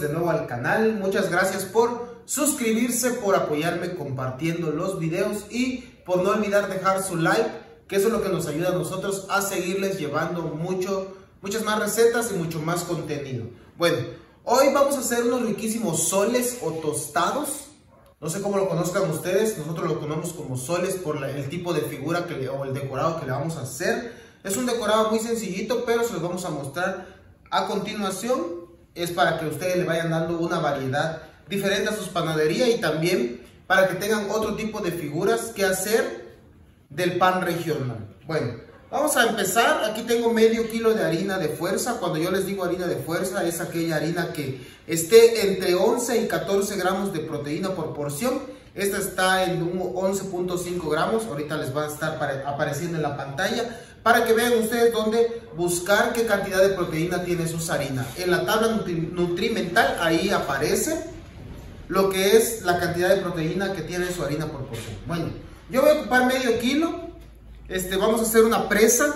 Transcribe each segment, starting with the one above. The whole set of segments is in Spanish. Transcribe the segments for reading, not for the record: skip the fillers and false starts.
de nuevo al canal. Muchas gracias por suscribirse, por apoyarme compartiendo los videos y por no olvidar dejar su like, que eso es lo que nos ayuda a nosotros a seguirles llevando muchas más recetas y mucho más contenido. Bueno, hoy vamos a hacer unos riquísimos soles o tostados. No sé cómo lo conozcan ustedes, nosotros lo conocemos como soles por el tipo de figura o el decorado que le vamos a hacer. Es un decorado muy sencillito, pero se los vamos a mostrar a continuación. Es para que ustedes le vayan dando una variedad diferente a sus panaderías y también para que tengan otro tipo de figuras que hacer del pan regional. Bueno, vamos a empezar. Aquí tengo medio kilo de harina de fuerza. Cuando yo les digo harina de fuerza, es aquella harina que esté entre 11 y 14 gramos de proteína por porción. Esta está en 11.5 gramos. Ahorita les va a estar apareciendo en la pantalla para que vean ustedes dónde buscar qué cantidad de proteína tiene su harina. En la tabla nutrimental ahí aparece lo que es la cantidad de proteína que tiene su harina por porción. Bueno, yo voy a ocupar medio kilo. Vamos a hacer una presa.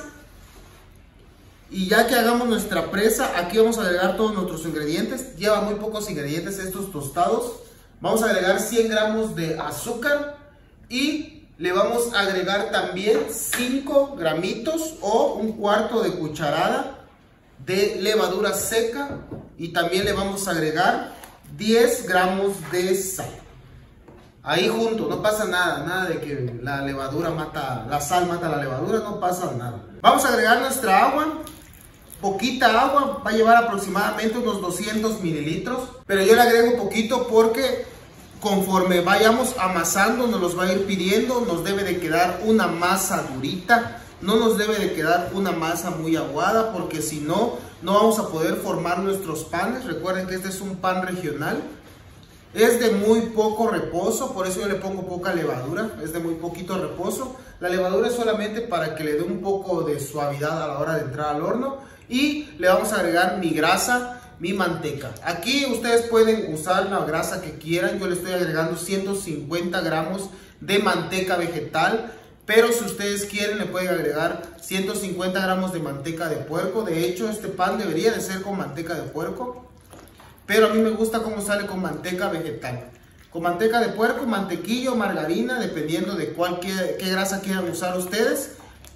Y ya que hagamos nuestra presa, aquí vamos a agregar todos nuestros ingredientes. Lleva muy pocos ingredientes estos tostados. Vamos a agregar 100 gramos de azúcar y le vamos a agregar también 5 gramitos o un cuarto de cucharada de levadura seca. Y también le vamos a agregar 10 gramos de sal. Ahí junto, no pasa nada de que la levadura la sal mata la levadura, no pasa nada. Vamos a agregar nuestra agua, poquita agua, va a llevar aproximadamente unos 200 mililitros. Pero yo le agrego poquito porque conforme vayamos amasando nos los va a ir pidiendo. Nos debe de quedar una masa durita, no nos debe de quedar una masa muy aguada, porque si no, no vamos a poder formar nuestros panes. Recuerden que este es un pan regional. Es de muy poco reposo, por eso yo le pongo poca levadura, es de muy poquito reposo. La levadura es solamente para que le dé un poco de suavidad a la hora de entrar al horno. Y le vamos a agregar mi grasa, mi manteca. Aquí ustedes pueden usar la grasa que quieran. Yo le estoy agregando 150 gramos de manteca vegetal, pero si ustedes quieren le pueden agregar 150 gramos de manteca de puerco. De hecho, este pan debería de ser con manteca de puerco, pero a mí me gusta cómo sale con manteca vegetal. Con manteca de puerco, mantequilla o margarina, dependiendo de qué grasa quieran usar ustedes.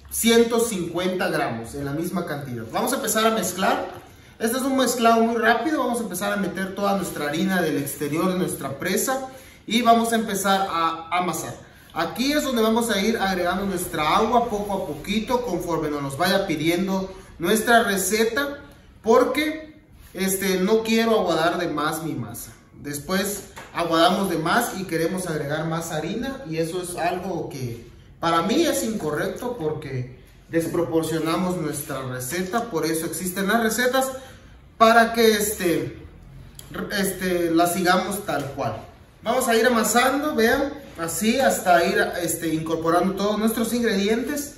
150 gramos en la misma cantidad. Vamos a empezar a mezclar. Este es un mezclado muy rápido. Vamos a empezar a meter toda nuestra harina del exterior de nuestra presa y vamos a empezar a amasar. Aquí es donde vamos a ir agregando nuestra agua poco a poquito conforme nos vaya pidiendo nuestra receta, porque no quiero aguadar de más mi masa. Después aguadamos de más y queremos agregar más harina, y eso es algo que para mí es incorrecto porque desproporcionamos nuestra receta. Por eso existen las recetas, para que la sigamos tal cual. Vamos a ir amasando, vean, así hasta ir incorporando todos nuestros ingredientes,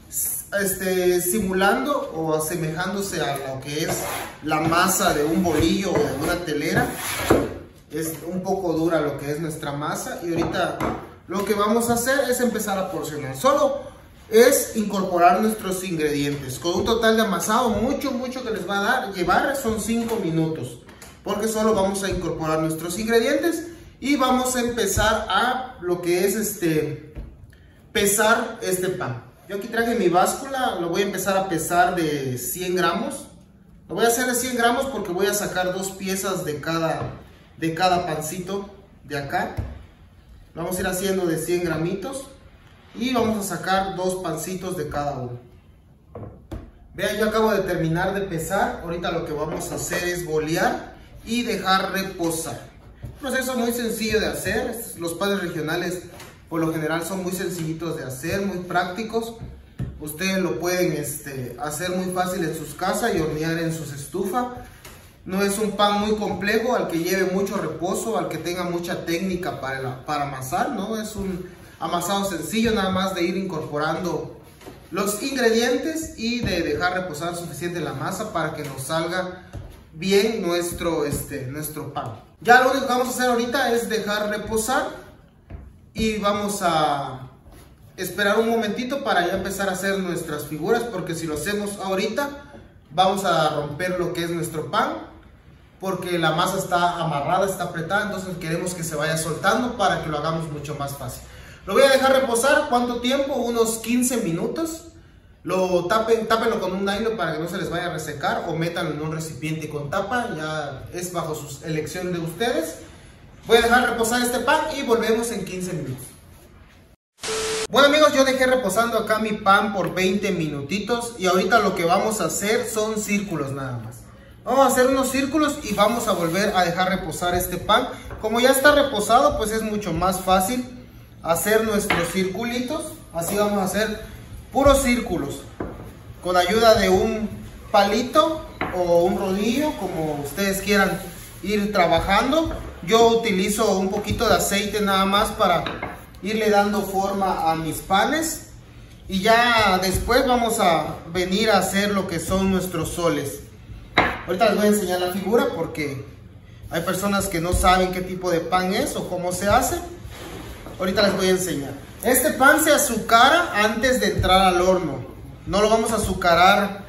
simulando o asemejándose a lo que es la masa de un bolillo o de una telera. Es un poco dura lo que es nuestra masa, y ahorita lo que vamos a hacer es empezar a porcionar. Solo es incorporar nuestros ingredientes. Con un total de amasado mucho que les va a llevar son 5 minutos, porque solo vamos a incorporar nuestros ingredientes y vamos a empezar a lo que es pesar este pan. Yo aquí traje mi báscula, lo voy a empezar a pesar de 100 gramos. Lo voy a hacer de 100 gramos porque voy a sacar 2 piezas de cada pancito de acá. Vamos a ir haciendo de 100 gramitos y vamos a sacar 2 pancitos de cada uno. Vean, yo acabo de terminar de pesar. Ahorita lo que vamos a hacer es bolear y dejar reposar. Un proceso muy sencillo de hacer. Los panes regionales por lo general son muy sencillitos de hacer, muy prácticos. Ustedes lo pueden hacer muy fácil en sus casas y hornear en sus estufas. No es un pan muy complejo, al que lleve mucho reposo, al que tenga mucha técnica para amasar, ¿no? Es un amasado sencillo, nada más de ir incorporando los ingredientes y de dejar reposar suficiente la masa para que nos salga bien nuestro pan. Ya lo único que vamos a hacer ahorita es dejar reposar y vamos a esperar un momentito para ya empezar a hacer nuestras figuras, porque si lo hacemos ahorita vamos a romper lo que es nuestro pan porque la masa está amarrada, está apretada, entonces queremos que se vaya soltando para que lo hagamos mucho más fácil. Lo voy a dejar reposar, ¿cuánto tiempo? Unos 15 minutos. Lo tápenlo con un nylon para que no se les vaya a resecar, o métanlo en un recipiente con tapa, ya es bajo su elección de ustedes. Voy a dejar reposar este pan y volvemos en 15 minutos. Bueno amigos, yo dejé reposando acá mi pan por 20 minutitos y ahorita lo que vamos a hacer son círculos nada más. Vamos a hacer unos círculos y vamos a volver a dejar reposar este pan. Como ya está reposado, pues es mucho más fácil hacer nuestros circulitos. Así vamos a hacer puros círculos con ayuda de un palito o un rodillo, como ustedes quieran ir trabajando. Yo utilizo un poquito de aceite nada más para irle dando forma a mis panes, y ya después vamos a venir a hacer lo que son nuestros soles. Ahorita les voy a enseñar la figura porque hay personas que no saben qué tipo de pan es o cómo se hace. Ahorita les voy a enseñar. Este pan se azucara antes de entrar al horno. No lo vamos a azucarar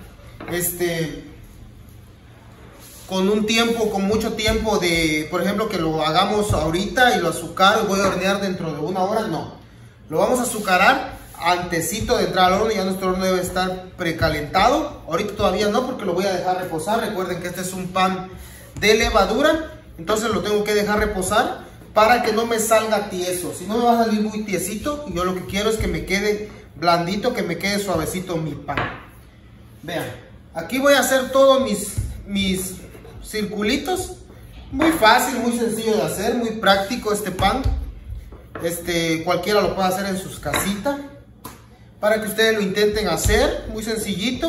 con mucho tiempo de, por ejemplo, que lo hagamos ahorita y lo azucaro y voy a hornear dentro de una hora. No, lo vamos a azucarar antesito de entrar al horno. Ya nuestro horno debe estar precalentado. Ahorita todavía no, porque lo voy a dejar reposar. Recuerden que este es un pan de levadura, entonces lo tengo que dejar reposar para que no me salga tieso. Si no, me va a salir muy tiesito, y yo lo que quiero es que me quede blandito, que me quede suavecito mi pan. Vean, aquí voy a hacer todos mis circulitos. Muy fácil, muy sencillo de hacer, muy práctico este pan. Cualquiera lo puede hacer en sus casitas, para que ustedes lo intenten hacer, muy sencillito.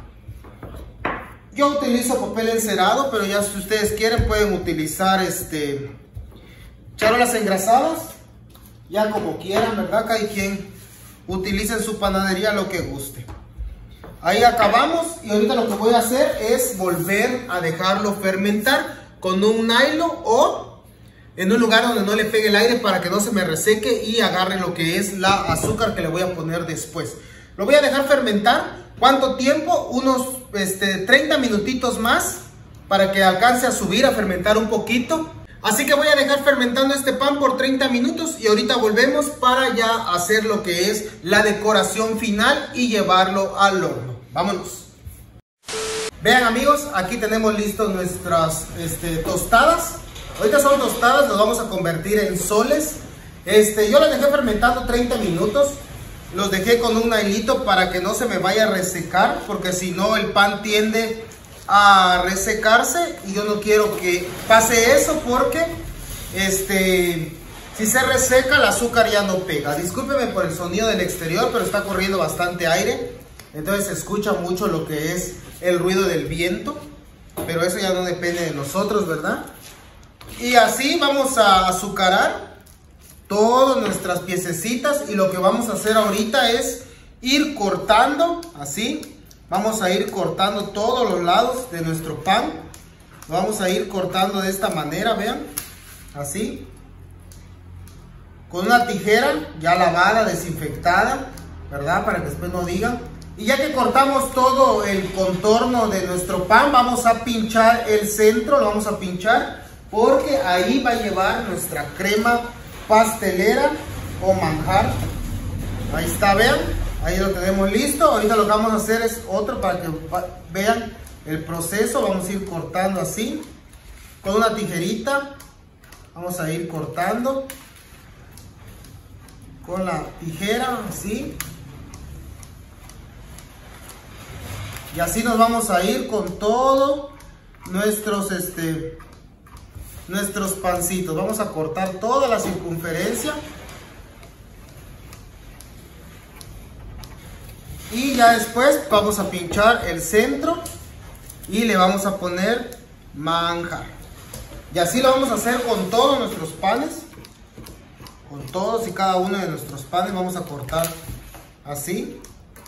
Yo utilizo papel encerado, pero ya si ustedes quieren pueden utilizar charolas engrasadas, ya como quieran, ¿verdad? Cada quien utilice en su panadería lo que guste. Ahí acabamos, y ahorita lo que voy a hacer es volver a dejarlo fermentar con un nylon o en un lugar donde no le pegue el aire, para que no se me reseque y agarre lo que es la azúcar que le voy a poner después. Lo voy a dejar fermentar. ¿Cuánto tiempo? Unos 30 minutitos más, para que alcance a subir, a fermentar un poquito. Así que voy a dejar fermentando este pan por 30 minutos y ahorita volvemos para ya hacer lo que es la decoración final y llevarlo al horno. Vámonos. Vean amigos, aquí tenemos listos nuestras tostadas. Ahorita son tostadas, las vamos a convertir en soles. Yo las dejé fermentando 30 minutos. Los dejé con un nailito para que no se me vaya a resecar, porque si no el pan tiende a resecarse y yo no quiero que pase eso, porque si se reseca el azúcar ya no pega. Discúlpenme por el sonido del exterior, pero está corriendo bastante aire, entonces se escucha mucho lo que es el ruido del viento, pero eso ya no depende de nosotros, ¿verdad? Y así vamos a azucarar todas nuestras piececitas, y lo que vamos a hacer ahorita es ir cortando así. Vamos a ir cortando todos los lados de nuestro pan. Lo vamos a ir cortando de esta manera, vean, así, con una tijera ya lavada, desinfectada, ¿verdad? Para que después no digan. Y ya que cortamos todo el contorno de nuestro pan, vamos a pinchar el centro, lo vamos a pinchar, porque ahí va a llevar nuestra crema pastelera o manjar. Ahí está, vean. Ahí lo tenemos listo. Ahorita lo que vamos a hacer es otro para que vean el proceso. Vamos a ir cortando así con una tijerita. Vamos a ir cortando con la tijera así. Y así nos vamos a ir con todos nuestros pancitos. Vamos a cortar toda la circunferencia. Y ya después vamos a pinchar el centro y le vamos a poner manjar. Y así lo vamos a hacer con todos nuestros panes. Con todos y cada uno de nuestros panes vamos a cortar así.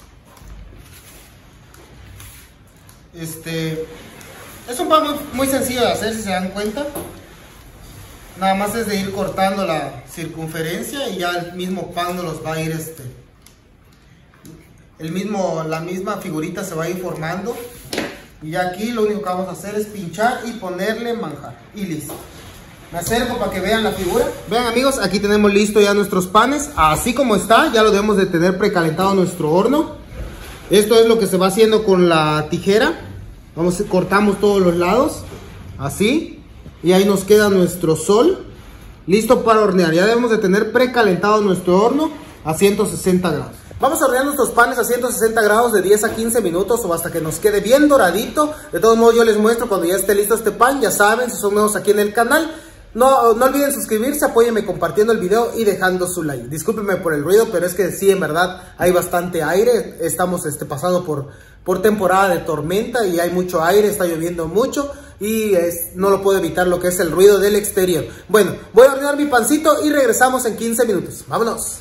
Es un pan muy sencillo de hacer, si se dan cuenta. Nada más es de ir cortando la circunferencia y ya el mismo pan nos los va a ir la misma figurita se va a ir formando. Y ya aquí lo único que vamos a hacer es pinchar y ponerle manjar. Y listo. Me acerco para que vean la figura. Vean amigos, aquí tenemos listo ya nuestros panes. Así como está, ya lo debemos de tener precalentado nuestro horno. Esto es lo que se va haciendo con la tijera. Cortamos todos los lados. Así. Y ahí nos queda nuestro sol. Listo para hornear. Ya debemos de tener precalentado nuestro horno a 160 grados. Vamos a hornear nuestros panes a 160 grados de 10 a 15 minutos o hasta que nos quede bien doradito. De todos modos yo les muestro cuando ya esté listo este pan. Ya saben, si son nuevos aquí en el canal, no olviden suscribirse, apóyenme compartiendo el video y dejando su like. Discúlpenme por el ruido, pero es que sí, en verdad hay bastante aire. Estamos pasando por temporada de tormenta y hay mucho aire, está lloviendo mucho. Y no lo puedo evitar lo que es el ruido del exterior. Bueno, voy a hornear mi pancito y regresamos en 15 minutos. ¡Vámonos!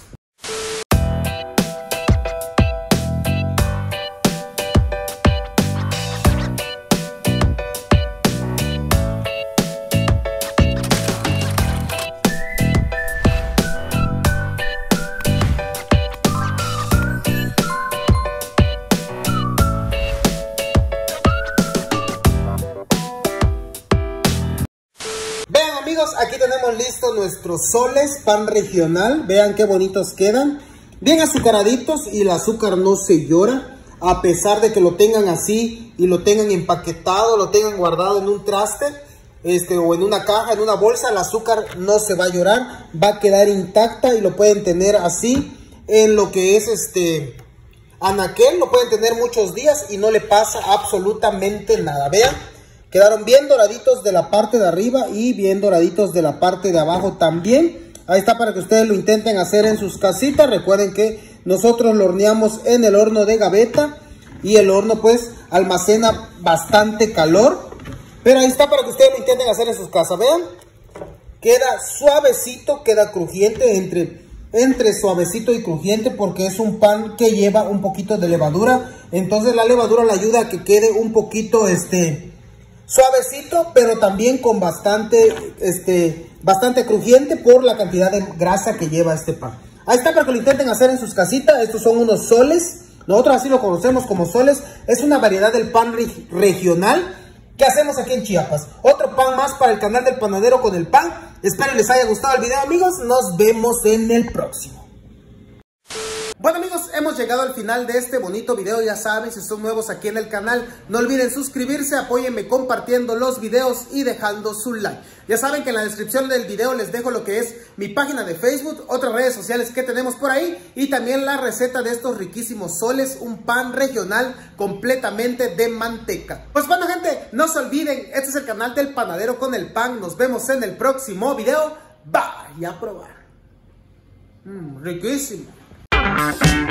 Amigos, aquí tenemos listo nuestros soles, pan regional. Vean qué bonitos quedan. Bien azucaraditos y el azúcar no se llora. A pesar de que lo tengan así y lo tengan empaquetado, lo tengan guardado en un traste o en una caja, en una bolsa, el azúcar no se va a llorar. Va a quedar intacta y lo pueden tener así en lo que es anaquel. Lo pueden tener muchos días y no le pasa absolutamente nada. Vean. Quedaron bien doraditos de la parte de arriba y bien doraditos de la parte de abajo también. Ahí está para que ustedes lo intenten hacer en sus casitas. Recuerden que nosotros lo horneamos en el horno de gaveta y el horno pues almacena bastante calor. Pero ahí está para que ustedes lo intenten hacer en sus casas. Vean, queda suavecito, queda crujiente, entre suavecito y crujiente porque es un pan que lleva un poquito de levadura. Entonces la levadura le ayuda a que quede un poquito suavecito, pero también con bastante crujiente por la cantidad de grasa que lleva este pan. Ahí está para que lo intenten hacer en sus casitas. Estos son unos soles. Nosotros así lo conocemos como soles. Es una variedad del pan regional que hacemos aquí en Chiapas. Otro pan más para el canal del Panadero con el Pan. Espero les haya gustado el video, amigos. Nos vemos en el próximo. Bueno amigos, hemos llegado al final de este bonito video. Ya saben, si son nuevos aquí en el canal, no olviden suscribirse, apóyenme compartiendo los videos y dejando su like. Ya saben que en la descripción del video les dejo lo que es mi página de Facebook, otras redes sociales que tenemos por ahí y también la receta de estos riquísimos soles, un pan regional completamente de manteca. Pues bueno gente, no se olviden, este es el canal del Panadero con el Pan. Nos vemos en el próximo video. Bye, y a probar. Riquísimo.